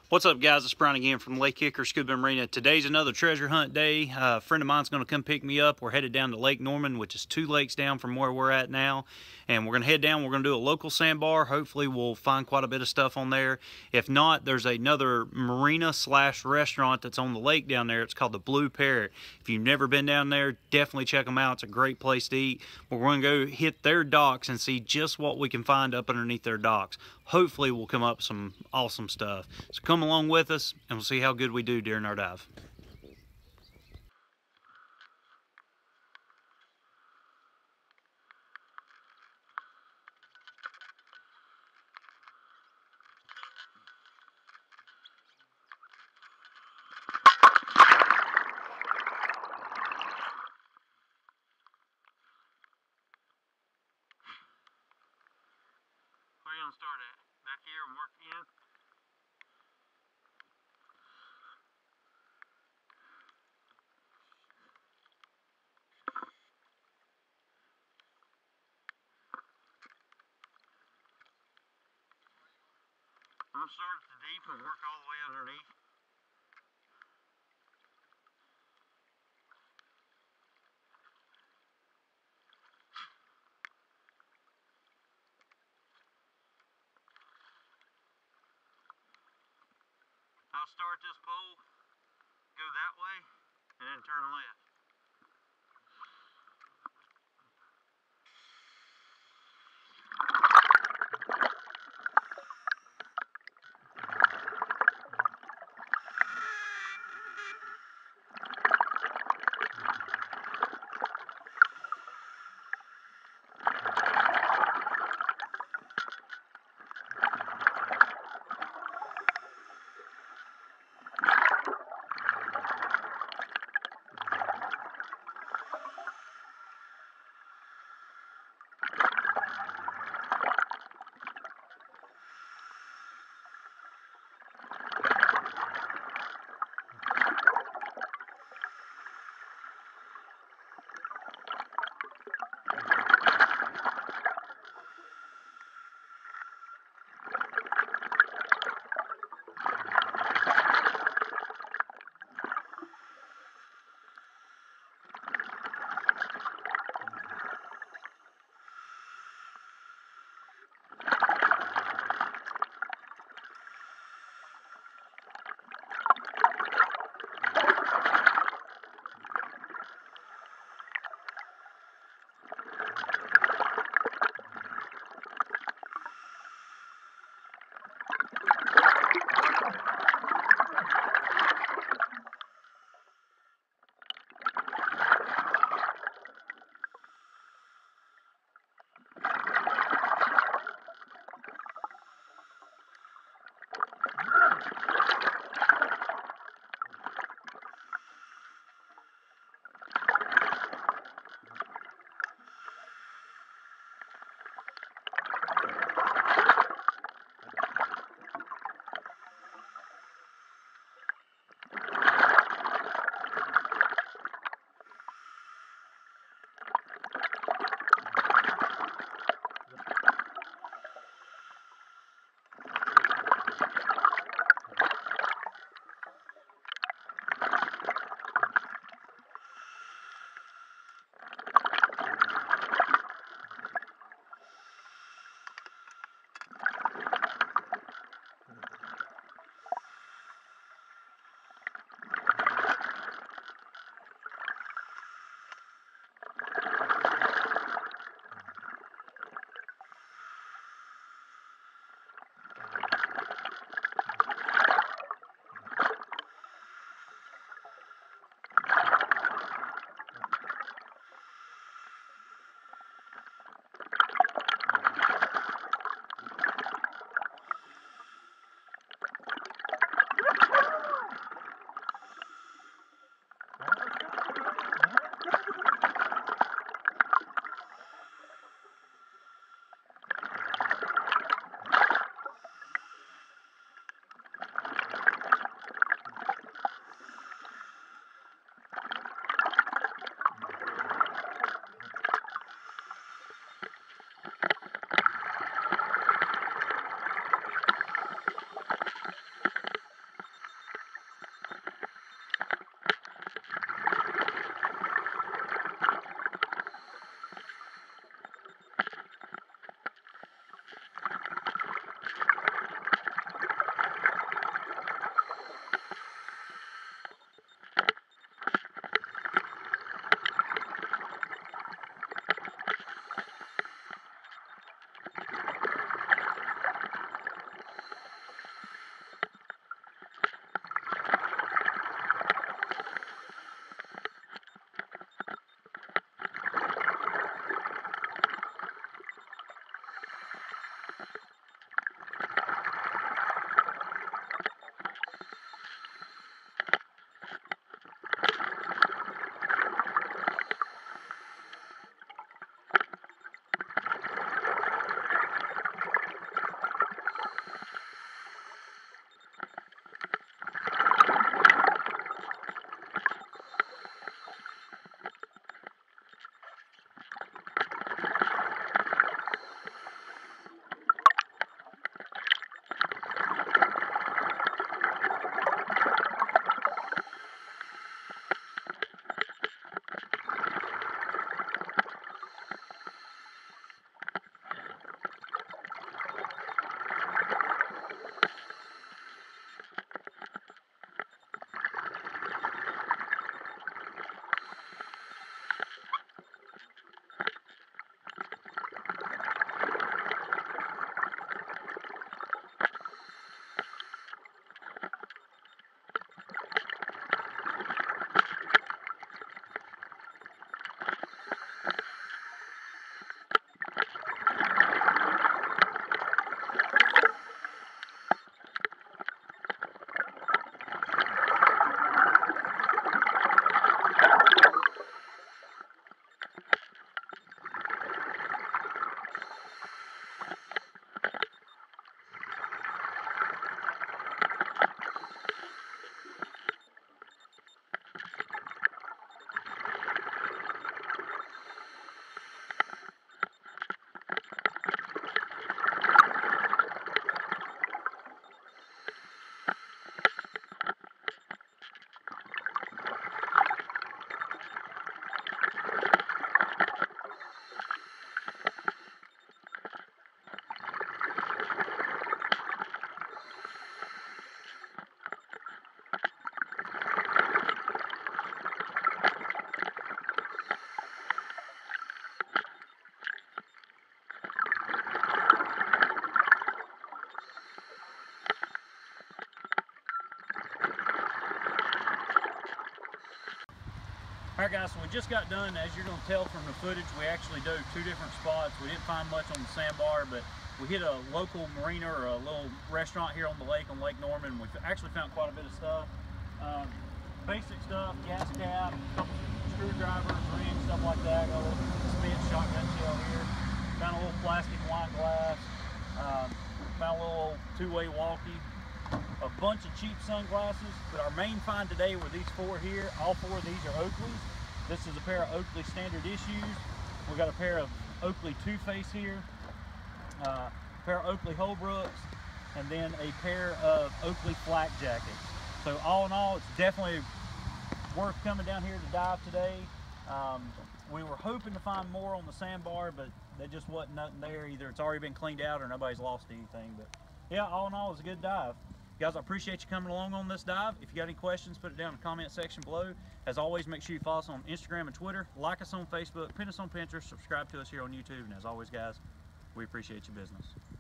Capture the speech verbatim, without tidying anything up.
What's up, guys? It's Brian again from Lake Hickory Scuba Marina. Today's another treasure hunt day. Uh, a friend of mine's going to come pick me up. We're headed down to Lake Norman, which is two lakes down from where we're at now. And we're going to head down. We're going to do a local sandbar. Hopefully, we'll find quite a bit of stuff on there. If not, there's another marina slash restaurant that's on the lake down there. It's called the Blue Parrot. If you've never been down there, definitely check them out. It's a great place to eat. We're going to go hit their docks and see just what we can find up underneath their docks. Hopefully, we'll come up with some awesome stuff. So come along with us and we'll see how good we do during our dive. Where are you gonna start at? Back here and work in? I'm gonna start at the deep and work all the way underneath. I'll start this pole, go that way, and then turn left. All right, guys, so we just got done. As you're going to tell from the footage, we actually dove two different spots. We didn't find much on the sandbar, but we hit a local marina or a little restaurant here on the lake, on Lake Norman. We actually found quite a bit of stuff. Um, basic stuff, gas cap, a couple screwdrivers, rings, stuff like that. Got a little spent shotgun shell here. Found a little plastic wine glass. Um, found a little two-way walkie. A bunch of cheap sunglasses, but our main find today were these four here. All four of these are Oakleys. This is a pair of Oakley standard issues. We got a pair of Oakley Two Face here, uh, a pair of Oakley Holbrooks, and then a pair of Oakley flak jackets. So all in all, it's definitely worth coming down here to dive today. Um, we were hoping to find more on the sandbar, but there just wasn't nothing there. Either it's already been cleaned out or nobody's lost anything. But yeah, all in all, it's a good dive. Guys, I appreciate you coming along on this dive. If you got any questions, put it down in the comment section below. As always, make sure you follow us on Instagram and Twitter, like us on Facebook, pin us on Pinterest, subscribe to us here on YouTube, and as always, guys, we appreciate your business.